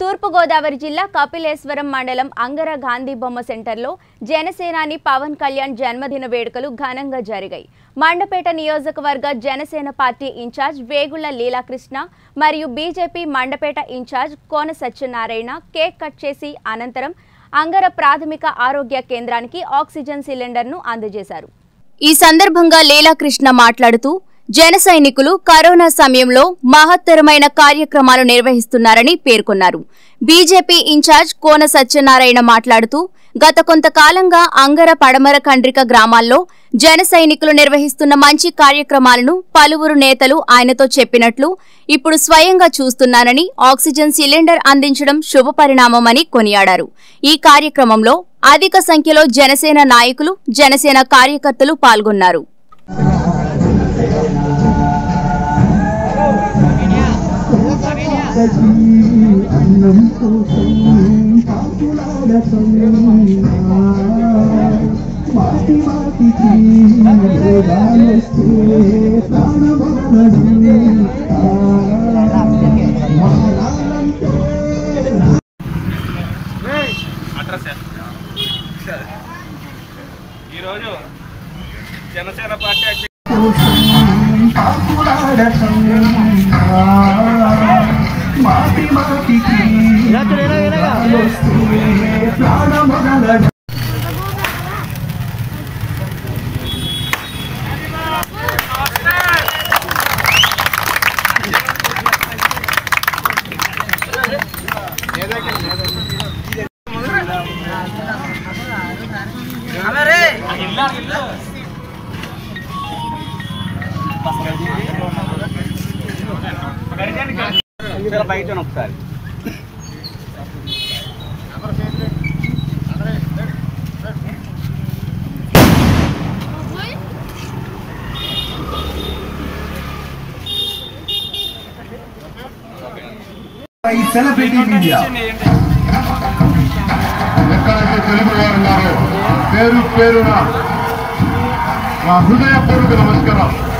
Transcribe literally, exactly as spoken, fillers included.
తూర్పు గోదావరి జిల్లా కపిలేశ్వరం మండలం అంగర గాంధీ బొమ్మ సెంటర్లో జనసేనాని పవన్ కళ్యాణ్ జన్మదిన వేడుకలు ఘనంగా జరిగాయి. మండపేట నియోజకవర్గ జనసేన పార్టీ ఇన్ఛార్జ్ వేగుళ్ల లీలాకృష్ణ మరియు BJP Mandapeta incharge Kona Satyanarayana cake cut చేసి అనంతరం అంగర ప్రాథమిక ఆరోగ్య కేంద్రానికి ఆక్సిజన్ సిలిండర్ను అందజేశారు. ఈ సందర్భంగా లీలాకృష్ణ మాట్లాడుతూ జన సైనికులు కరోనా సమయంలో మహత్తరమైన కార్యక్రమాలు నిర్వహిస్తున్నారని పేర్కొన్నారు. బీజేపీ ఇన్ఛార్జ్ కోన సత్యనారాయణ మాట్లాడుతూ గత కొంతకాలంగా అంగర పడమర కండ్రిక గ్రామాల్లో జన సైనికులు నిర్వహిస్తున్న మంచి కార్యక్రమాలను పలువురు నేతలు ఆయనతో చెప్పినట్లు ఇప్పుడు స్వయంగా చూస్తున్నానని, ఆక్సిజన్ సిలిండర్ అందించడం శుభపరిణామమని కొనియాడారు. ఈ కార్యక్రమంలో అధిక సంఖ్యలో జనసేన నాయకులు, జనసేన కార్యకర్తలు పాల్గొన్నారు. ఈరోజు జనసేన పార్టీ బయట ఒకసారి సెలబ్రిటీ మీడియా ఎక్కడైతే తెలుగు వారు ఉన్నారో పేరు పేరున నా హృదయపూర్వక నమస్కారం.